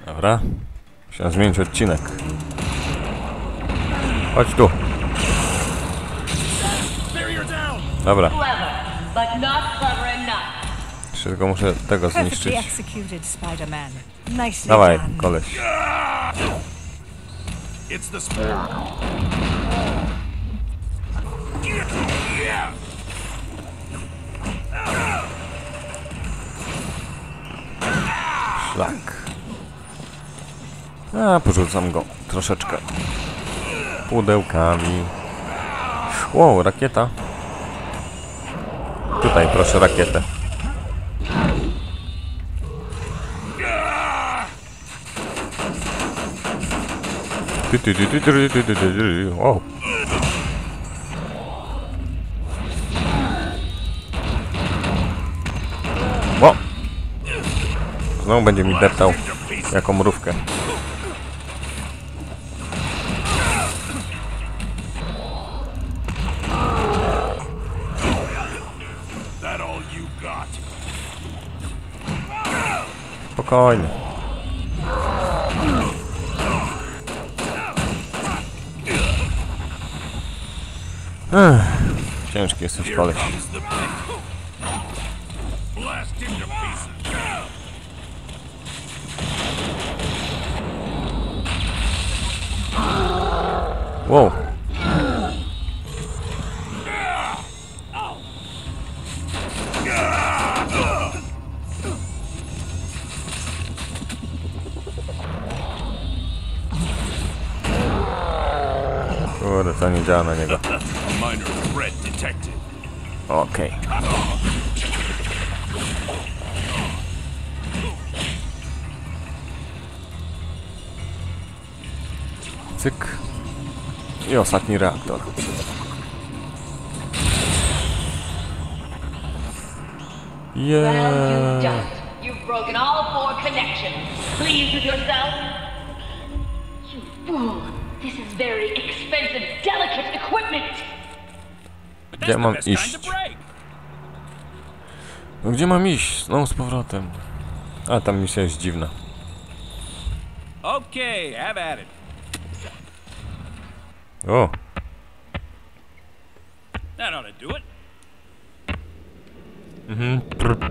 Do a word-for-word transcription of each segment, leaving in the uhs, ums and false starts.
Dobra. Musiałem zmienić odcinek. Chodź tu. Dobra. Jeszcze tylko muszę tego zniszczyć. Dawaj, koleś. Szlak. A, porzucam go troszeczkę pudełkami. Wow, rakieta. Tutaj proszę rakietę. Ty, ty, ty, ty, ty, ty, ty, ty. Wow. O! Znowu będzie mi deptał jaką mrówkę. Spokojnie. Ech, ciężki jesteś, koleś. Wow. Kurde, to nie działa na niego. Okej. Okay. Cyk. I ostatni reaktor. Yeah. You've broken all four connections. Pleased with yourself? You fool! This is very expensive, delicate equipment. Gdzie mam iść? No gdzie mam iść? Znowu z powrotem. A tam misja jest dziwna. Okay, have at it. O! That ought to do it. Mhm.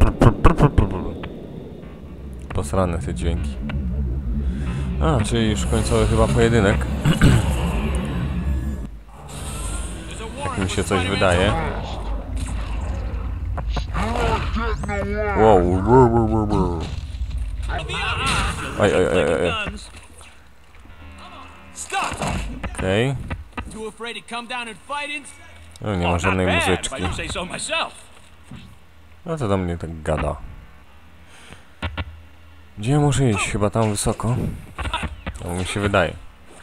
Posrane te dźwięki. A, czyli już końcowy chyba pojedynek. Jak mi się coś wydaje. Wow, wow, wow, wow, wow. Oj, oj, oj, oj. Okej. No, nie ma żadnej muzyczki. No to do mnie tak gada. Gdzie ja muszę iść? Chyba tam wysoko. To mi się wydaje.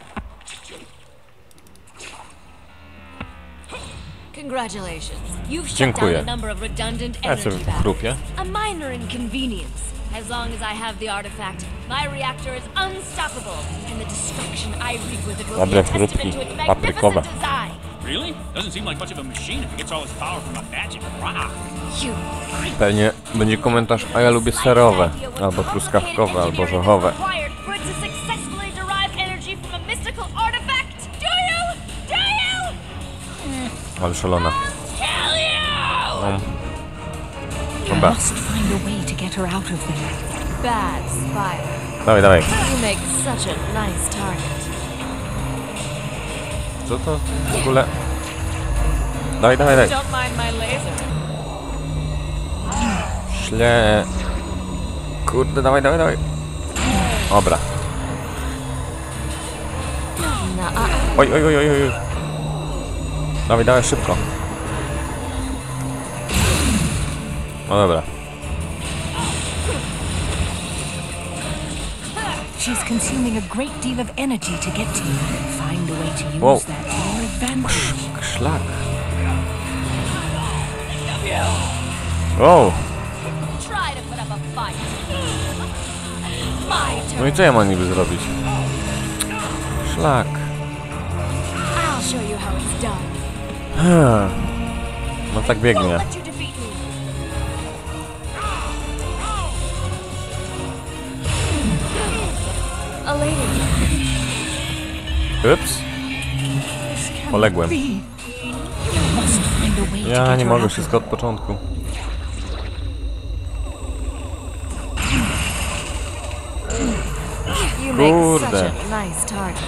Congratulations. You've shut Dziękuję. down a number of redundant Ja sobie energy chrupię. battles. A minor inconvenience. As long as I have the artifact, my reactor is unstoppable, and the destruction I wreak with it will be Dobre a testament chrupki to its paprykowe. magnificent design. Really? Doesn't seem like much of a machine if it gets all its power from a magic rock. You Pewnie będzie komentarz, a ja lubię serowe, albo truskawkowe, albo orzechowe. required for it to successfully derive energy from a mystical artifact. Do you? Do you? Ale szalona. Kill you! No. Dobra. Must find a way to get her out of there. Bad spire. Dawaj, dawaj. You make such a nice target. Co to w ogóle? Dawaj, dawaj, dawaj. Don't mind my laser. Szle. Kurde, dawaj, dawaj, dawaj. Dobra. Oj, oj, oj, oj, oj. Dawaj, dawaj, szybko. No dobra. She's consuming a great deal of energy to get to you. Find a way to use Wow. that to your advantage. Szlak. Wow. Try to put up a fight. My turn. No i co ja mam niby zrobić? Szlak. I'll show you how it's done. Hmm. No tak biegnie. Won't let you defeat me. later. Ups. Poległem. You must find a way to Ja get nie her mogę out wszystko of od początku. You make such Kurde. a nice target.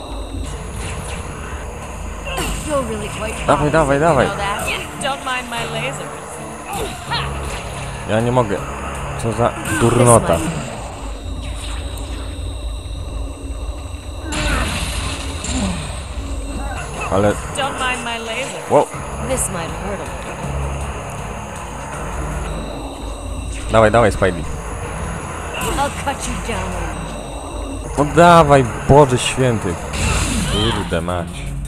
You're really quite Dawaj, dawaj, promising, dawaj. you know that? Don't mind my lasers. Ja nie mogę. Co za durnota. This might- Ale... Don't mind my lasers. Wow. This might hurt a little. Dawaj, dawaj, Spidey. I'll cut you down. No dawaj, Boże święty. Kurde mać.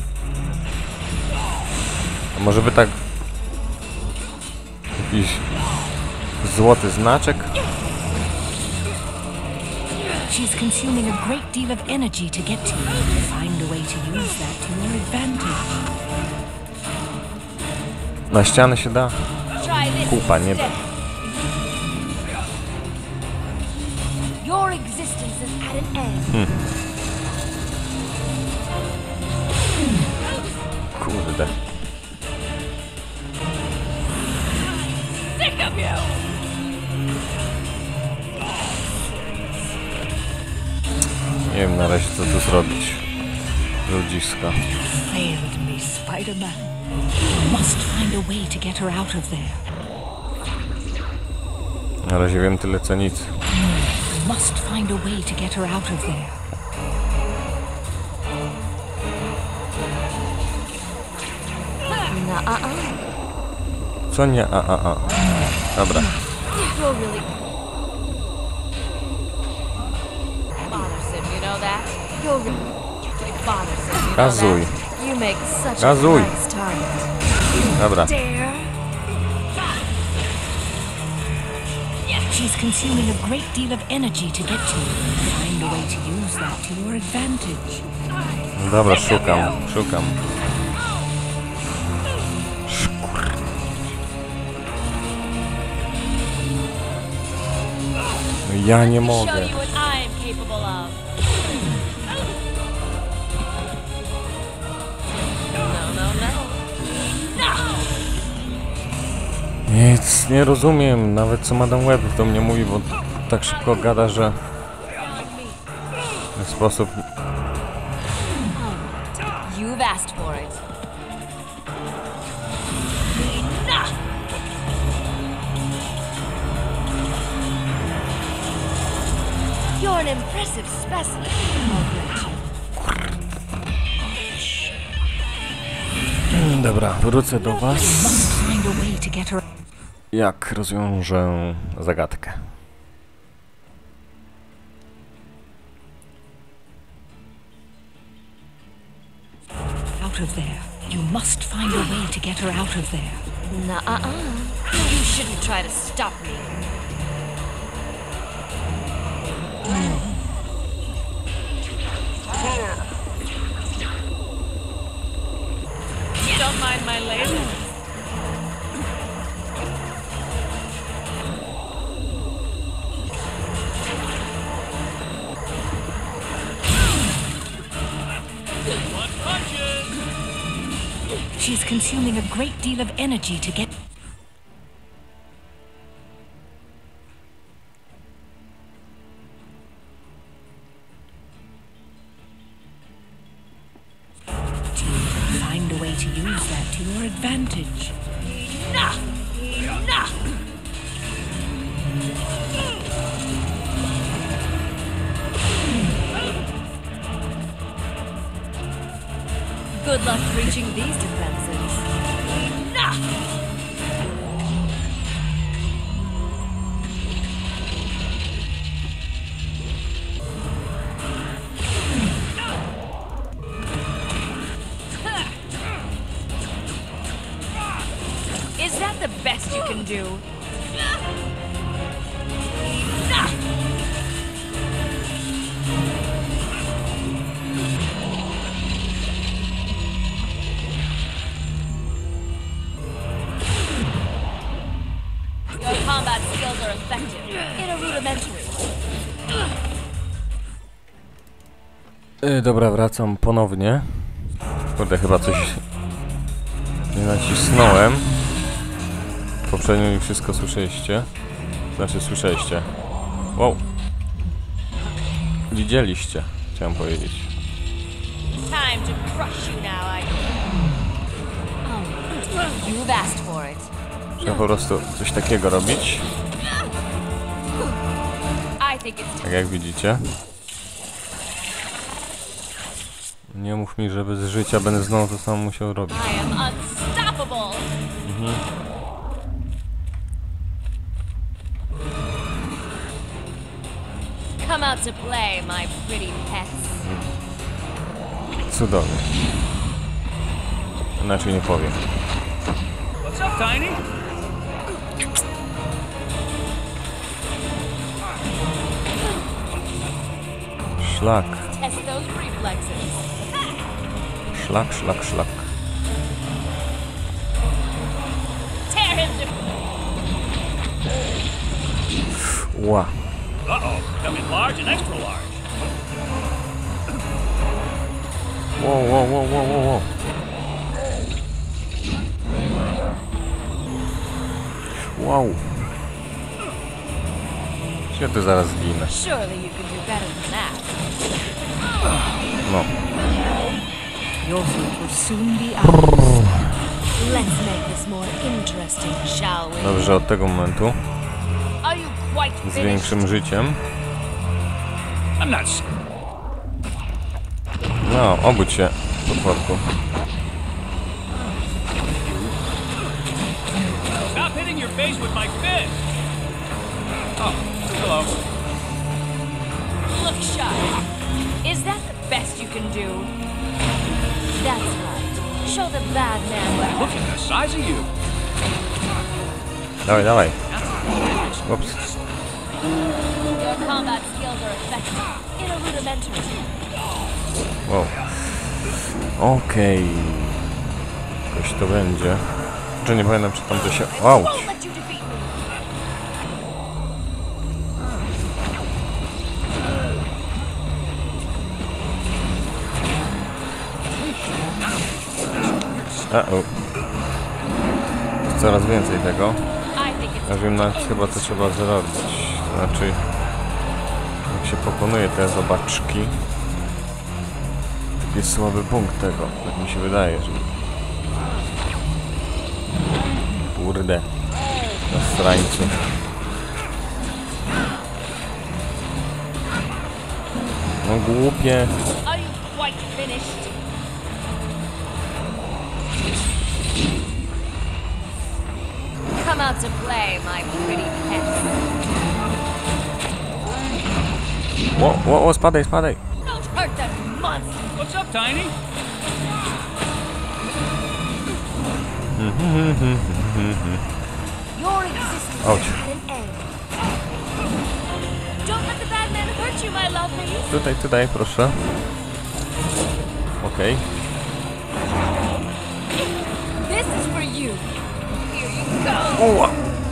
A może by tak... Jakiś... Złoty znaczek? She's consuming a great deal of energy to get to you. Find a way to use that to your advantage. Na ścianę się da? Try this Kupa, nie da. instead. Your existence is at an end. Kurde. Sick of you! Nie wiem na razie co tu zrobić. Ludziska. Failed me, Spider-Man. You must find a way to get her out of there. Na razie wiem tyle co nic. You must find a way to get her out of there. Nuh-uh. Co nie? A, a, a. Dobra. You're really bothersome, you know that? You're really bothersome, you know Gazuj. that? You make such Gazuj. a nice target. Dobra. Dare? She's consuming a great deal of energy to get to you. Find a way to use that to your advantage. Dobra, szukam, szukam. No ja nie Show mogę. you what I am capable of. No, no, no. Nic, nie rozumiem. Nawet co Madam Web do mnie mówi, bo tak szybko gada, że w sposób... You've asked for it. You're an impressive specimen. Dobra, wrócę do was. Must find a way to get her. Jak rozwiążę zagadkę. Out of there. You must find a way to get her out of there. Nuh-uh. You shouldn't try to stop me. Don't mind my lasers. She's consuming a great deal of energy to get. Find a way to use that to your advantage. Good luck breaching these defenses. Is that the best you can do? Your combat skills are effective in a rudimentary way. Yy, dobra, wracam ponownie. Kurde, chyba coś nie nacisnąłem. Poprzednio już wszystko słyszeliście. Znaczy, słyszeliście. Wow. Widzieliście, chciałem powiedzieć. Time to crush you now, I... Oh, you've asked for it. Trzeba po prostu coś takiego robić. I think it's Tak jak widzicie. Nie mów mi, że bez życia będę znowu to samo musiał robić. I am unstoppable. Mhm. Come out to play, my pretty pets. Cudownie. Inaczej nie powiem. What's up, Tiny? Szlak. Test those reflexes. Szlak, szlak, szlak. Tear him to... Ła. Uh-oh, becoming large and extra large. Wow, wow, wow, wow, wow, wow. Wow. Ja tu zaraz zginę. Surely you can do better than that. No. Your fate will soon be ours. Let's make this more interesting, shall we? Dobrze, od tego momentu Are you quite z finished? większym życiem. I'm not s- No, obudź się, potworku. Stop hitting your face with my fist. Oh, hello. Look sharp. Is that the best you can do? That's right. Show the bad man what... Look at the size of you. Dawaj, dawaj. Ups. Your combat skills are effective in a rudimentary. Wow. Okej. Jakoś to będzie. Czy nie pamiętam, czy tam to się... Wow. Won't let you defeat me. Uh-oh. Jest coraz więcej tego. I think it's Ja wiem nawet chyba, co trzeba zrobić. To znaczy, jak się pokonuje te zobaczki. Taki jest słaby punkt tego, tak mi się wydaje, że... Kurde. Na srańcu. No głupie. Are you quite finished? Come out to play, my pretty pets. Ło, ło, ło, spadaj, spadaj. Don't hurt that monster. What's up, Tiny? Your existence Ouch. had an end. Don't let the bad man hurt you, my lovely. Tutaj, tutaj, proszę. Okej. This is for you. Here you go. Ła.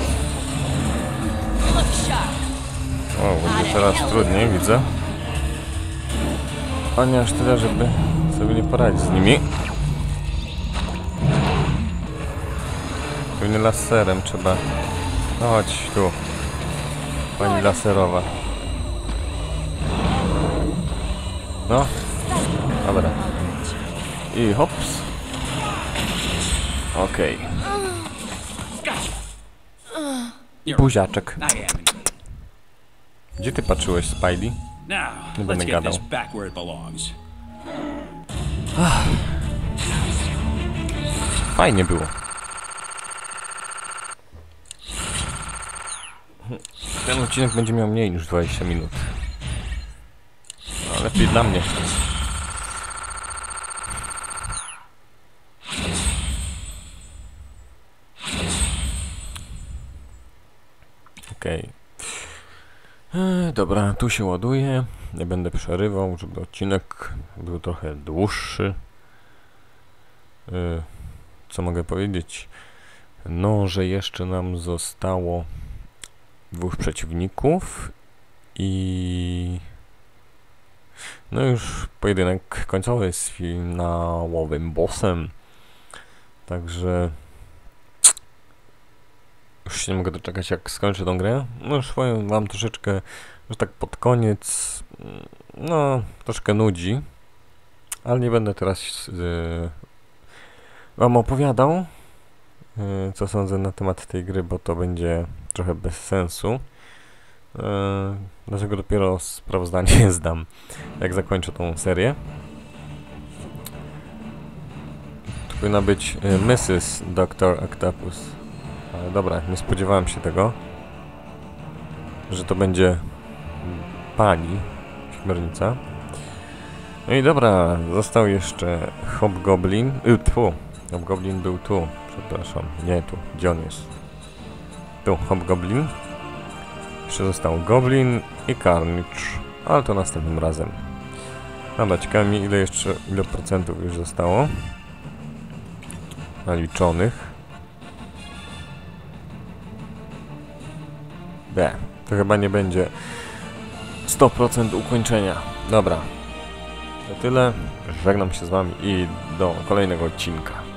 Look sharp. O, będzie coraz trudniej, widzę. A nie aż tyle, żeby sobie nie poradzić z nimi. Pewnie laserem trzeba... No chodź tu. Pani laserowa. No. Dobra. I hops. Okej. Buziaczek. I am. Gdzie ty patrzyłeś, Spidey? Now, Nie let's będę get gadał. this back where it belongs. Fajnie było. Ten odcinek będzie miał mniej niż dwadzieścia minut. No, lepiej dla mnie. Okej. Okay. Dobra, tu się ładuje. Nie będę przerywał, żeby odcinek był trochę dłuższy. Yy, co mogę powiedzieć? No, że jeszcze nam zostało dwóch przeciwników i No już pojedynek końcowy z finałowym bossem. Także już się nie mogę doczekać, jak skończę tą grę. No już powiem wam troszeczkę, że tak pod koniec, no troszkę nudzi. Ale nie będę teraz yy, wam opowiadał, yy, co sądzę na temat tej gry, bo to będzie trochę bez sensu. Yy, dlatego dopiero sprawozdanie zdam, jak zakończę tą serię. To powinna być yy, missus doktor Octopus. Ale dobra, nie spodziewałem się tego, że to będzie pani śmiernica. No i dobra, został jeszcze Hobgoblin. Y, tu, Hobgoblin był tu, przepraszam, nie tu, gdzie on jest? Tu, Hobgoblin. Jeszcze został Goblin i Carnage, ale to następnym razem. Dobra, ciekawe mi, ile jeszcze, ile procentów już zostało naliczonych. B, to chyba nie będzie sto procent ukończenia. Dobra. To tyle. Żegnam się z wami i do kolejnego odcinka.